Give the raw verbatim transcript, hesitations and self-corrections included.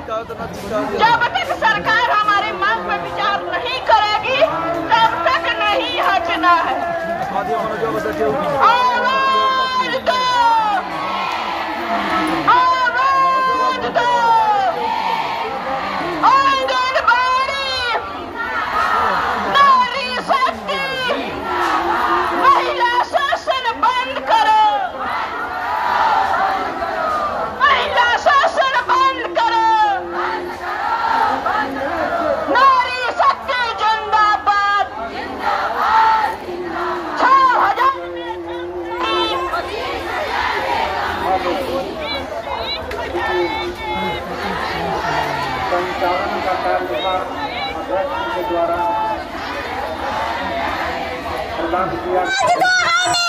जब तक सरकार हमारी मांग पर विचार नहीं करेगी तब तक नहीं हटना है। आवाज दो, आवाज दो, आंगनबाड़ी, नारी शक्ति, महिला शासन बंद करो, महिला शासन बंद करो, नारी शक्ति जिंदाबाद, छह हजार संचालन का कार्यभार अध्यक्ष के द्वारा प्रदान किया।